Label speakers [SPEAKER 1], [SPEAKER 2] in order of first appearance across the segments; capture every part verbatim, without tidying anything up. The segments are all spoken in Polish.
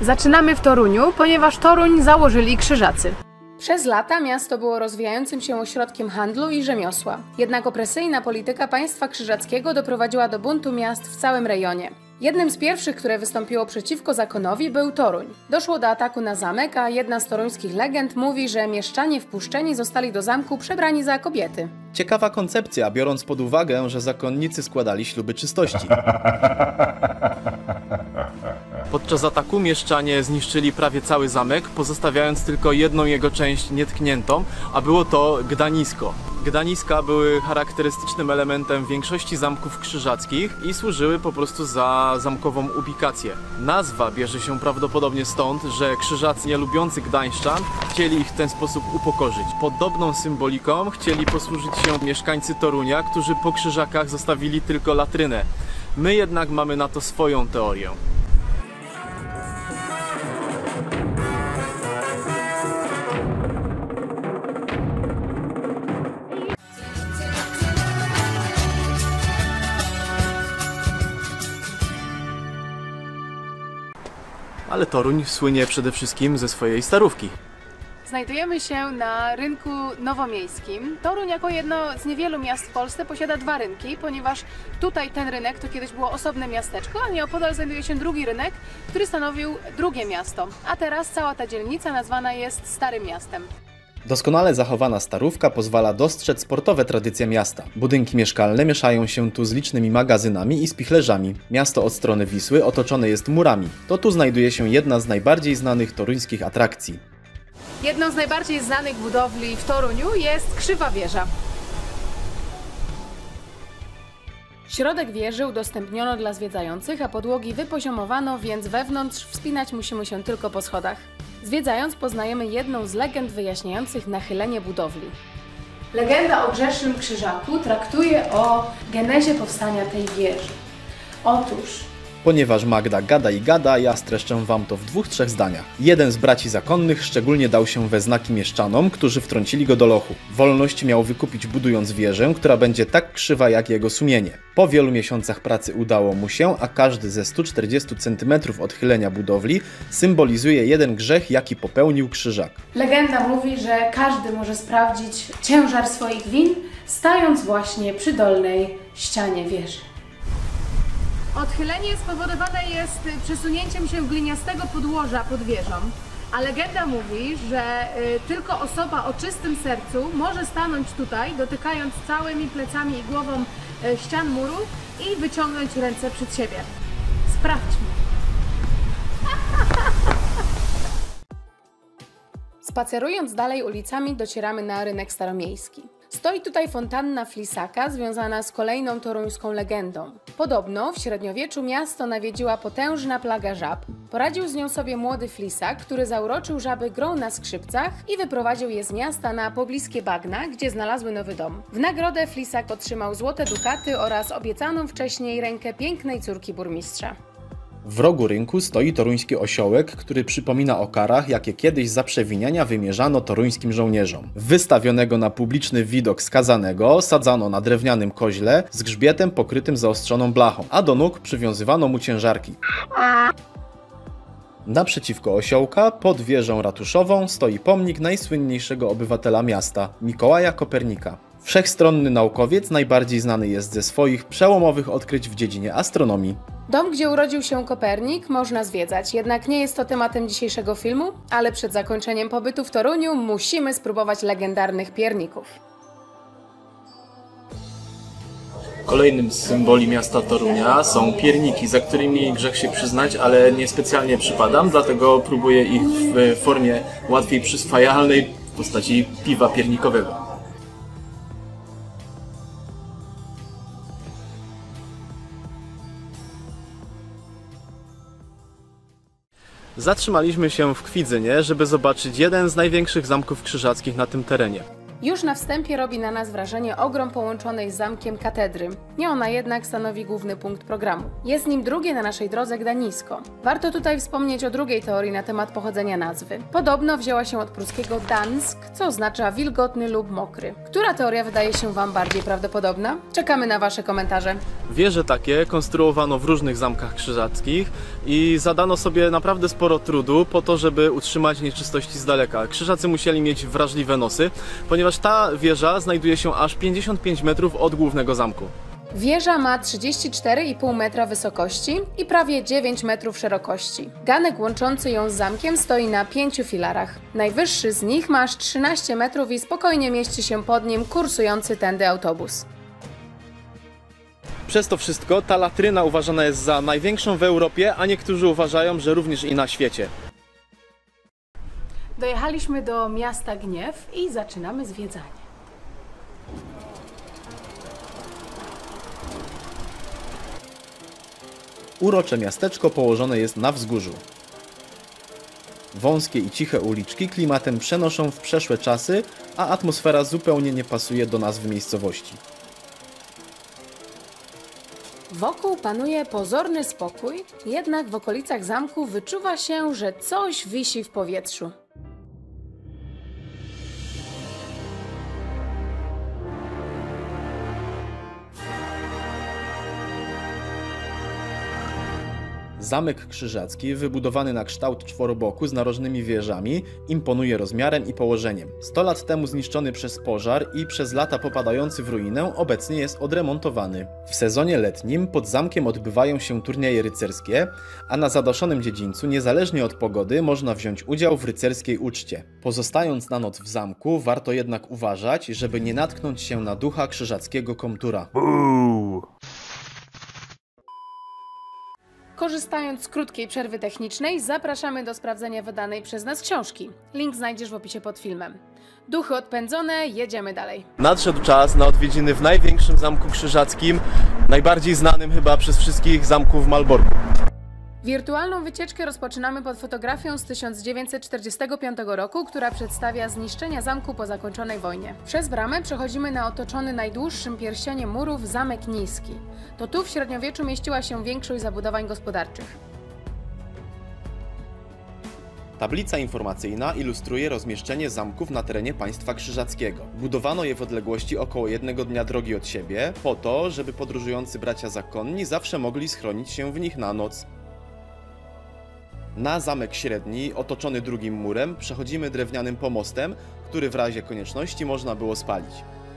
[SPEAKER 1] Zaczynamy w Toruniu, ponieważ Toruń założyli Krzyżacy. Przez lata miasto było rozwijającym się ośrodkiem handlu i rzemiosła. Jednak opresyjna polityka państwa krzyżackiego doprowadziła do buntu miast w całym rejonie. Jednym z pierwszych, które wystąpiło przeciwko zakonowi, był Toruń. Doszło do ataku na zamek, a jedna z toruńskich legend mówi, że mieszczanie wpuszczeni zostali do zamku przebrani za kobiety.
[SPEAKER 2] Ciekawa koncepcja, biorąc pod uwagę, że zakonnicy składali śluby czystości. Podczas ataku mieszczanie zniszczyli prawie cały zamek, pozostawiając tylko jedną jego część nietkniętą, a było to gdanisko. Gdaniska były charakterystycznym elementem większości zamków krzyżackich i służyły po prostu za zamkową ubikację. Nazwa bierze się prawdopodobnie stąd, że krzyżacy nie lubiący gdańszczan chcieli ich w ten sposób upokorzyć. Podobną symboliką chcieli posłużyć się mieszkańcy Torunia, którzy po krzyżakach zostawili tylko latrynę. My jednak mamy na to swoją teorię. Ale Toruń słynie przede wszystkim ze swojej starówki.
[SPEAKER 1] Znajdujemy się na rynku nowomiejskim. Toruń jako jedno z niewielu miast w Polsce posiada dwa rynki, ponieważ tutaj ten rynek to kiedyś było osobne miasteczko, a nieopodal znajduje się drugi rynek, który stanowił drugie miasto. A teraz cała ta dzielnica nazwana jest Starym Miastem.
[SPEAKER 2] Doskonale zachowana starówka pozwala dostrzec sportowe tradycje miasta. Budynki mieszkalne mieszają się tu z licznymi magazynami i spichlerzami. Miasto od strony Wisły otoczone jest murami. To tu znajduje się jedna z najbardziej znanych toruńskich atrakcji.
[SPEAKER 1] Jedną z najbardziej znanych budowli w Toruniu jest Krzywa Wieża. Środek wieży udostępniono dla zwiedzających, a podłogi wypoziomowano, więc wewnątrz wspinać musimy się tylko po schodach. Zwiedzając poznajemy jedną z legend wyjaśniających nachylenie budowli. Legenda o grzesznym krzyżaku traktuje o genezie powstania tej wieży. Otóż
[SPEAKER 2] Ponieważ Magda gada i gada, ja streszczę wam to w dwóch, trzech zdaniach. Jeden z braci zakonnych szczególnie dał się we znaki mieszczanom, którzy wtrącili go do lochu. Wolność miał wykupić budując wieżę, która będzie tak krzywa jak jego sumienie. Po wielu miesiącach pracy udało mu się, a każdy ze stu czterdziestu centymetrów odchylenia budowli symbolizuje jeden grzech, jaki popełnił krzyżak.
[SPEAKER 1] Legenda mówi, że każdy może sprawdzić ciężar swoich win, stając właśnie przy dolnej ścianie wieży. Odchylenie spowodowane jest przesunięciem się gliniastego podłoża pod wieżą, a legenda mówi, że y, tylko osoba o czystym sercu może stanąć tutaj, dotykając całymi plecami i głową y, ścian muru i wyciągnąć ręce przed siebie. Sprawdźmy. Spacerując dalej ulicami docieramy na rynek staromiejski. Stoi tutaj fontanna Flisaka związana z kolejną toruńską legendą. Podobno w średniowieczu miasto nawiedziła potężna plaga żab. Poradził z nią sobie młody Flisak, który zauroczył żaby grą na skrzypcach i wyprowadził je z miasta na pobliskie bagna, gdzie znalazły nowy dom. W nagrodę Flisak otrzymał złote dukaty oraz obiecaną wcześniej rękę pięknej córki burmistrza.
[SPEAKER 2] W rogu rynku stoi toruński osiołek, który przypomina o karach, jakie kiedyś za przewinienia wymierzano toruńskim żołnierzom. Wystawionego na publiczny widok skazanego sadzano na drewnianym koźle z grzbietem pokrytym zaostrzoną blachą, a do nóg przywiązywano mu ciężarki. Naprzeciwko osiołka, pod wieżą ratuszową, stoi pomnik najsłynniejszego obywatela miasta, Mikołaja Kopernika. Wszechstronny naukowiec najbardziej znany jest ze swoich przełomowych odkryć w dziedzinie astronomii.
[SPEAKER 1] Dom, gdzie urodził się Kopernik, można zwiedzać, jednak nie jest to tematem dzisiejszego filmu, ale przed zakończeniem pobytu w Toruniu musimy spróbować legendarnych pierników.
[SPEAKER 2] Kolejnym z symboli miasta Torunia są pierniki, za którymi grzech się przyznać, ale niespecjalnie przypadam, dlatego próbuję ich w formie łatwiej przyswajalnej w postaci piwa piernikowego. Zatrzymaliśmy się w Kwidzynie, żeby zobaczyć jeden z największych zamków krzyżackich na tym terenie.
[SPEAKER 1] Już na wstępie robi na nas wrażenie ogrom połączonej z zamkiem katedry. Nie ona jednak stanowi główny punkt programu. Jest nim drugie na naszej drodze Gdańsko. Warto tutaj wspomnieć o drugiej teorii na temat pochodzenia nazwy. Podobno wzięła się od pruskiego Dansk, co oznacza wilgotny lub mokry. Która teoria wydaje się Wam bardziej prawdopodobna? Czekamy na Wasze komentarze.
[SPEAKER 2] Wieże takie konstruowano w różnych zamkach krzyżackich i zadano sobie naprawdę sporo trudu po to, żeby utrzymać nieczystości z daleka. Krzyżacy musieli mieć wrażliwe nosy, ponieważ ta wieża znajduje się aż pięćdziesiąt pięć metrów od głównego zamku.
[SPEAKER 1] Wieża ma trzydzieści cztery i pół metra wysokości i prawie dziewięć metrów szerokości. Ganek łączący ją z zamkiem stoi na pięciu filarach. Najwyższy z nich ma aż trzynaście metrów i spokojnie mieści się pod nim kursujący tędy autobus.
[SPEAKER 2] Przez to wszystko ta latryna uważana jest za największą w Europie, a niektórzy uważają, że również i na świecie.
[SPEAKER 1] Dojechaliśmy do miasta Gniew i zaczynamy zwiedzanie.
[SPEAKER 2] Urocze miasteczko położone jest na wzgórzu. Wąskie i ciche uliczki klimatem przenoszą w przeszłe czasy, a atmosfera zupełnie nie pasuje do nazwy miejscowości.
[SPEAKER 1] Wokół panuje pozorny spokój, jednak w okolicach zamku wyczuwa się, że coś wisi w powietrzu.
[SPEAKER 2] Zamek krzyżacki, wybudowany na kształt czworoboku z narożnymi wieżami, imponuje rozmiarem i położeniem. sto lat temu zniszczony przez pożar i przez lata popadający w ruinę, obecnie jest odremontowany. W sezonie letnim pod zamkiem odbywają się turnieje rycerskie, a na zadaszonym dziedzińcu, niezależnie od pogody, można wziąć udział w rycerskiej uczcie. Pozostając na noc w zamku, warto jednak uważać, żeby nie natknąć się na ducha krzyżackiego komtura.
[SPEAKER 1] Korzystając z krótkiej przerwy technicznej, zapraszamy do sprawdzenia wydanej przez nas książki. Link znajdziesz w opisie pod filmem. Duchy odpędzone, jedziemy dalej.
[SPEAKER 2] Nadszedł czas na odwiedziny w największym zamku krzyżackim, najbardziej znanym chyba przez wszystkich zamków w Malborku.
[SPEAKER 1] Wirtualną wycieczkę rozpoczynamy pod fotografią z tysiąc dziewięćset czterdziestego piątego roku, która przedstawia zniszczenia zamku po zakończonej wojnie. Przez bramę przechodzimy na otoczony najdłuższym pierścieniem murów Zamek Niski. To tu w średniowieczu mieściła się większość zabudowań gospodarczych.
[SPEAKER 2] Tablica informacyjna ilustruje rozmieszczenie zamków na terenie państwa krzyżackiego. Budowano je w odległości około jednego dnia drogi od siebie, po to, żeby podróżujący bracia zakonni zawsze mogli schronić się w nich na noc. Na Zamek Średni, otoczony drugim murem, przechodzimy drewnianym pomostem, który w razie konieczności można było spalić.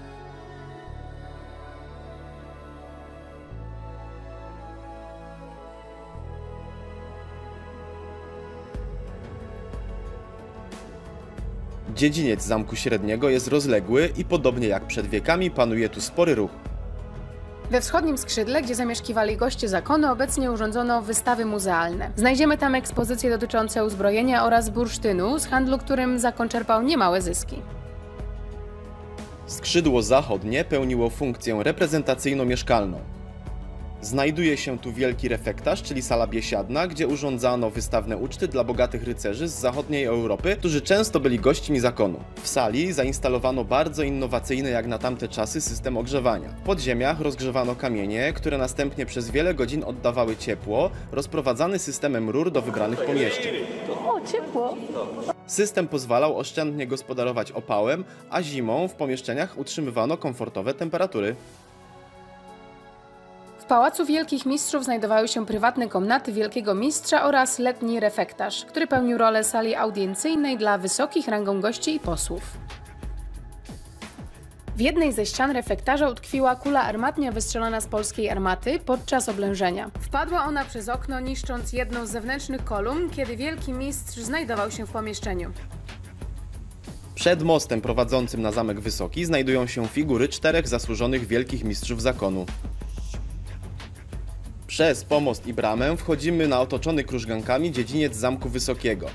[SPEAKER 2] Dziedziniec Zamku Średniego jest rozległy i podobnie jak przed wiekami panuje tu spory ruch.
[SPEAKER 1] We wschodnim skrzydle, gdzie zamieszkiwali goście zakonu, obecnie urządzono wystawy muzealne. Znajdziemy tam ekspozycje dotyczące uzbrojenia oraz bursztynu, z handlu którym zakon czerpał niemałe zyski.
[SPEAKER 2] Skrzydło zachodnie pełniło funkcję reprezentacyjno-mieszkalną. Znajduje się tu wielki refektarz, czyli sala biesiadna, gdzie urządzano wystawne uczty dla bogatych rycerzy z zachodniej Europy, którzy często byli gośćmi zakonu. W sali zainstalowano bardzo innowacyjny jak na tamte czasy system ogrzewania. W podziemiach rozgrzewano kamienie, które następnie przez wiele godzin oddawały ciepło, rozprowadzany systemem rur do wybranych pomieszczeń.
[SPEAKER 1] O, ciepło!
[SPEAKER 2] System pozwalał oszczędnie gospodarować opałem, a zimą w pomieszczeniach utrzymywano komfortowe temperatury.
[SPEAKER 1] W Pałacu Wielkich Mistrzów znajdowały się prywatne komnaty Wielkiego Mistrza oraz letni refektarz, który pełnił rolę sali audiencyjnej dla wysokich rangą gości i posłów. W jednej ze ścian refektarza utkwiła kula armatnia wystrzelona z polskiej armaty podczas oblężenia. Wpadła ona przez okno, niszcząc jedną z zewnętrznych kolumn, kiedy Wielki Mistrz znajdował się w pomieszczeniu.
[SPEAKER 2] Przed mostem prowadzącym na Zamek Wysoki znajdują się figury czterech zasłużonych Wielkich Mistrzów zakonu. Przez pomost i bramę wchodzimy na otoczony krużgankami dziedziniec Zamku Wysokiego.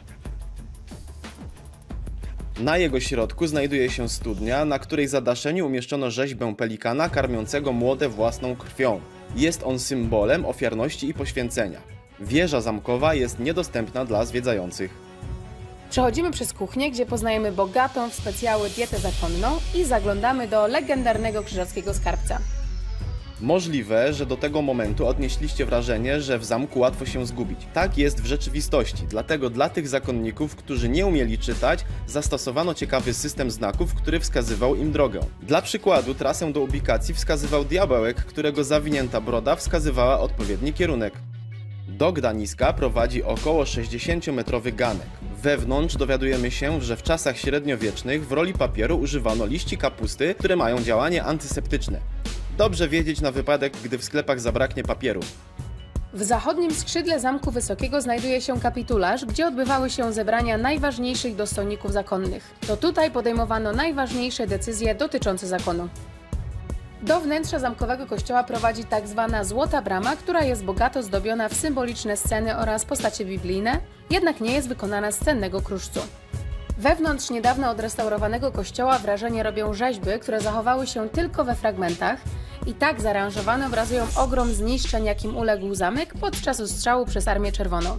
[SPEAKER 2] Na jego środku znajduje się studnia, na której zadaszeniu umieszczono rzeźbę pelikana karmiącego młode własną krwią. Jest on symbolem ofiarności i poświęcenia. Wieża zamkowa jest niedostępna dla zwiedzających.
[SPEAKER 1] Przechodzimy przez kuchnię, gdzie poznajemy bogatą w specjały dietę zakonną i zaglądamy do legendarnego krzyżackiego skarbca.
[SPEAKER 3] Możliwe, że do tego momentu odnieśliście wrażenie, że w zamku łatwo się zgubić. Tak jest w rzeczywistości, dlatego dla tych zakonników, którzy nie umieli czytać, zastosowano ciekawy system znaków, który wskazywał im drogę. Dla przykładu trasę do ubikacji wskazywał diabełek, którego zawinięta broda wskazywała odpowiedni kierunek. Do Gdańska prowadzi około sześćdziesięciometrowy ganek. Wewnątrz dowiadujemy się, że w czasach średniowiecznych w roli papieru używano liści kapusty, które mają działanie antyseptyczne. Dobrze wiedzieć na wypadek, gdy w sklepach zabraknie papieru.
[SPEAKER 1] W zachodnim skrzydle Zamku Wysokiego znajduje się kapitularz, gdzie odbywały się zebrania najważniejszych dostojników zakonnych. To tutaj podejmowano najważniejsze decyzje dotyczące zakonu. Do wnętrza zamkowego kościoła prowadzi tak zwana Złota Brama, która jest bogato zdobiona w symboliczne sceny oraz postacie biblijne, jednak nie jest wykonana z cennego kruszcu. Wewnątrz niedawno odrestaurowanego kościoła wrażenie robią rzeźby, które zachowały się tylko we fragmentach i tak zaaranżowane obrazują ogrom zniszczeń, jakim uległ zamek podczas ostrzału przez Armię Czerwoną.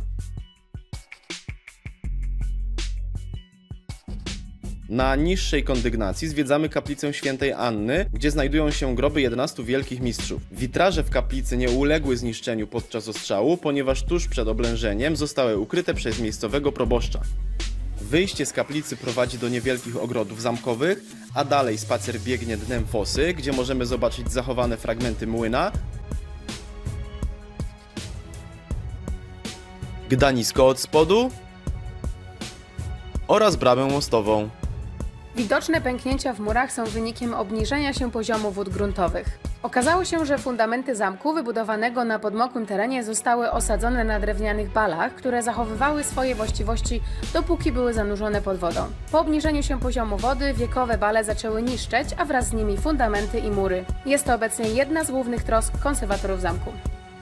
[SPEAKER 3] Na niższej kondygnacji zwiedzamy kaplicę Świętej Anny, gdzie znajdują się groby jedenastu wielkich mistrzów. Witraże w kaplicy nie uległy zniszczeniu podczas ostrzału, ponieważ tuż przed oblężeniem zostały ukryte przez miejscowego proboszcza. Wyjście z kaplicy prowadzi do niewielkich ogrodów zamkowych, a dalej spacer biegnie dnem fosy, gdzie możemy zobaczyć zachowane fragmenty młyna, Gdańsko od spodu oraz bramę mostową.
[SPEAKER 1] Widoczne pęknięcia w murach są wynikiem obniżenia się poziomu wód gruntowych. Okazało się, że fundamenty zamku wybudowanego na podmokłym terenie zostały osadzone na drewnianych balach, które zachowywały swoje właściwości, dopóki były zanurzone pod wodą. Po obniżeniu się poziomu wody wiekowe bale zaczęły niszczeć, a wraz z nimi fundamenty i mury. Jest to obecnie jedna z głównych trosk konserwatorów zamku.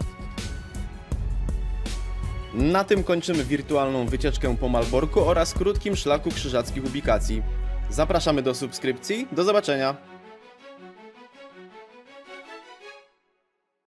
[SPEAKER 3] Na tym kończymy wirtualną wycieczkę po Malborku oraz krótkim szlaku krzyżackich ubikacji. Zapraszamy do subskrypcji, do zobaczenia!